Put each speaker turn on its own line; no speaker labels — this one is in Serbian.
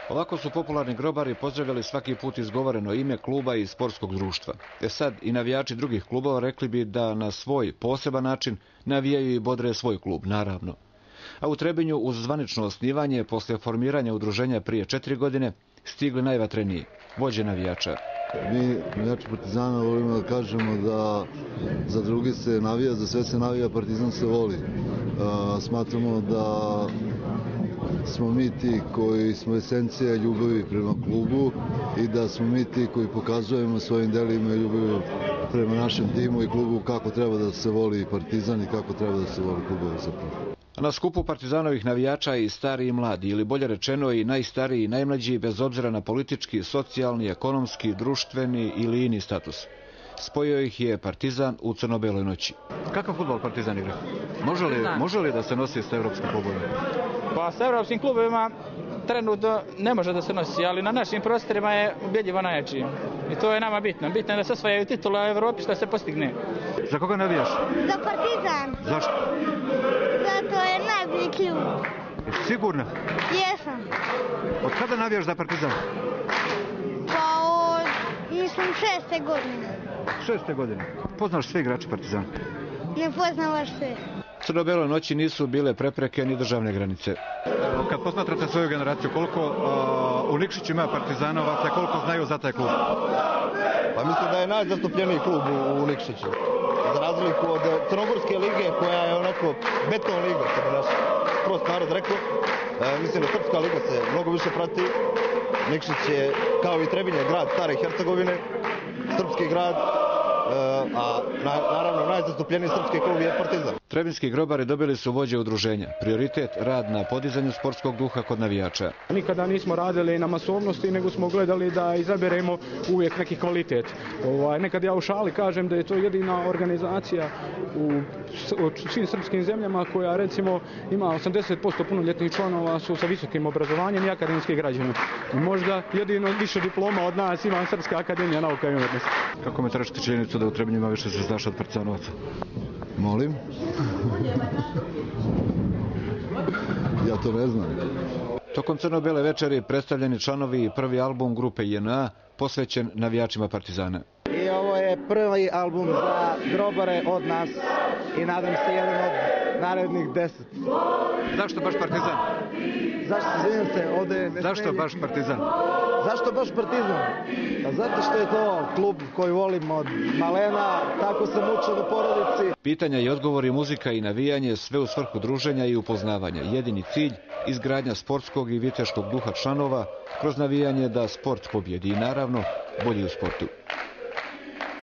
Ovako su popularni grobari pozdravljali svaki put izgovoreno ime kluba i sportskog društva. Sad i navijači drugih klubova rekli bi da na svoj poseban način navijaju i bodre svoj klub, naravno. A u Trebinju uz zvanično osnivanje poslije formiranja udruženja prije 4 godine stigli najvatreniji, vođe navijača.
Mi, navijači Partizana, volimo da kažemo da za druge se navija, za sve se navija, Partizan se voli. Smatramo da smo mi ti koji smo esencija ljubavi prema klubu i da smo mi ti koji pokazujemo svojim delima ljubavi prema našem timu i klubu kako treba da se voli Partizan i kako treba da se voli klubovi zapravo.
Na skupu Partizanovih navijača i stari i mladi, ili bolje rečeno i najstariji i najmlađi, bez obzira na politički, socijalni, ekonomski, društveni ili ini status. Spojio ih je Partizan u crno-beloj noći. Kakav fudbal Partizan igra? Može li da se nosi s evropskim klubovima?
Pa s evropskim klubovima trenutno ne može da se nosi, ali na našim prostorima je ubedljivo najjači. I to je nama bitno. Bitno je da se osvajaju titula u Evropi što se postigne.
Za koga navijaš?
Za Partizan.
Zašto?
Zato je najbolji klub.
Jesi sigurna?
Jesam.
Od kada navijaš za Partizan?
Pa od, mislim, 6. godine.
6. godine. Poznaš sve igrače Partizana?
Ne poznam baš sve.
Crno-beloj noći nisu bile prepreke ni državne granice. Kad posmatrate svoju generaciju, koliko u Nikšiću ima Partizanovaca, koliko znaju za taj klub?
Pa mislim da je najzastupljeniji klub u Nikšiću. Za razliku od Crnogorske lige koja je onako beton liga, što bi naš prost narod rekao. Mislim da Srpska liga se mnogo više prati. Nikšić je, kao i Trebinje, grad stare Hercegovine, srpski grad. A naravno najzastupljeniji srpski klub je Partizan.
Trebinski grobari dobili su vođe udruženja. Prioritet rad na podizanju sportskog duha kod navijača.
Nikada nismo radili na masovnosti, nego smo gledali da izaberemo uvijek neki kvalitet. Nekad ja u šali kažem da je to jedina organizacija u svim srpskim zemljama koja recimo ima 80% punoljetnih članova su sa visokim obrazovanjem i akademski građani. I možda jedino više diploma od nas ima Srpska akademija nauka i umetnosti.
Kako komentarišete činjenicu da u Trebinju ima više zvezdaša od Partizanovaca?
Molim? Ja to ne znam.
Tokom crno-bele večeri predstavljeni članovi i prvi album grupe JNA posvećen navijačima Partizana.
I ovo je prvi album za grobare od nas i nadam se jedan od narednih 10.
Zašto baš Partizan?
Zašto, izvinim se, ovdje ne
Zašto baš Partizan?
Zašto baš Partizan? Pa zato što je to klub koji volim od malena, tako sam učen u porodici.
Pitanja i odgovori, muzika i navijanje, sve u svrhu druženja i upoznavanja. Jedini cilj, izgradnja sportskog i viteškog duha članova kroz navijanje da sport pobjedi i naravno bolji u sportu.